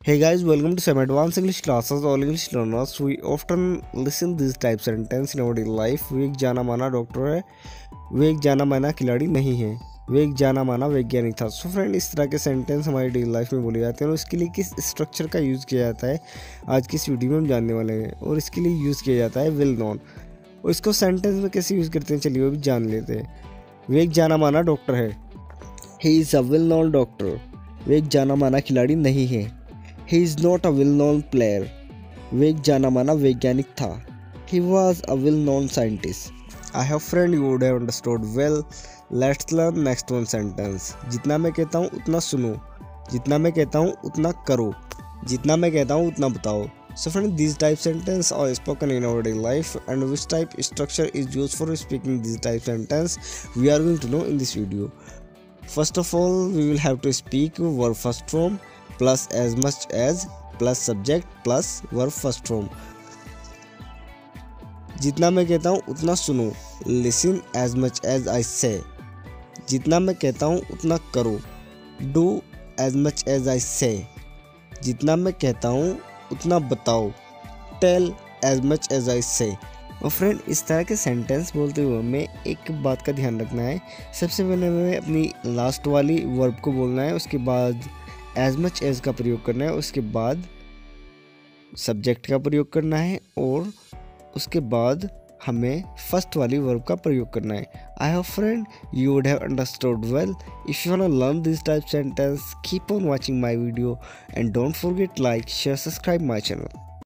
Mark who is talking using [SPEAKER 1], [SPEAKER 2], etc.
[SPEAKER 1] Hey guys, welcome to some advanced English classes. All English learners, we often listen these type sentence in our daily life. वो एक जाना माना doctor है, वो एक जाना माना खिलाड़ी नहीं है, वो एक जाना माना वैज्ञानिक था। सो फ्रेंड, इस तरह के सेंटेंस हमारी डेली लाइफ में बोले जाते हैं और इसके लिए किस स्ट्रक्चर का यूज़ किया जाता है आज की इस वीडियो में हम जानने वाले हैं। और इसके लिए यूज़ किया जाता है वेल नोन। और इसको सेंटेंस में कैसे यूज़ करते हैं चलिए वो भी जान लेते हैं। वो एक जाना माना डॉक्टर है, he is a well known doctor. वो एक जाना माना खिलाड़ी नहीं है, he is not a well-known player. वो एक जाना माना वैज्ञानिक था, he was a well-known scientist. I have friend you would have understood well. Let's learn next one sentence. जितना मैं कहता हूँ उतना सुनो, जितना मैं कहता हूँ उतना करो, जितना मैं कहता हूँ उतना बताओ. So friend, these type sentence are spoken in our daily life, and which type structure is used for speaking these type sentence we are going to know in this video. First of all, we will have to speak verb first form plus as much as plus subject plus verb first form. जितना मैं कहता हूँ उतना सुनो, listen as much as I say. जितना मैं कहता हूँ उतना करो, do as much as I say. जितना मैं कहता हूँ उतना बताओ, tell as much as I say. और फ्रेंड, इस तरह के सेंटेंस बोलते हुए हमें एक बात का ध्यान रखना है। सबसे पहले हमें अपनी लास्ट वाली वर्ब को बोलना है, उसके बाद एज मच एज का प्रयोग करना है, उसके बाद सब्जेक्ट का प्रयोग करना है और उसके बाद हमें फर्स्ट वाली वर्ब का प्रयोग करना है। I hope friend you would have understood well. If you want to learn this type sentence, keep on watching my video and don't forget like, share, subscribe my channel.